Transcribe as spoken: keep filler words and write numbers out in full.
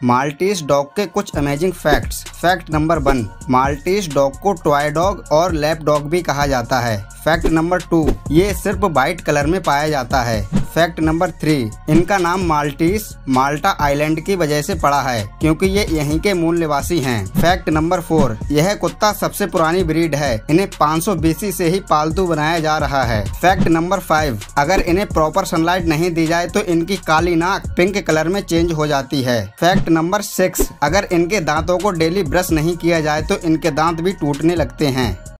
Maltese dog के कुछ amazing facts. Fact number one, Maltese dog को टॉय डॉग और लैप डॉग भी कहा जाता है। फैक्ट नंबर टू, ये सिर्फ वाइट कलर में पाया जाता है। फैक्ट नंबर थ्री, इनका नाम माल्टीज माल्टा आइलैंड की वजह से पड़ा है क्योंकि ये यहीं के मूल निवासी हैं। फैक्ट नंबर फोर, यह कुत्ता सबसे पुरानी ब्रीड है। इन्हें पाँच सौ बीसी से ही पालतू बनाया जा रहा है। फैक्ट नंबर फाइव, अगर इन्हें प्रॉपर सनलाइट नहीं दी जाए तो इनकी काली नाक पिंक कलर में चेंज हो जाती है। फैक्ट नंबर सिक्स, अगर इनके दांतों को डेली ब्रश नहीं किया जाए तो इनके दांत भी टूटने लगते हैं।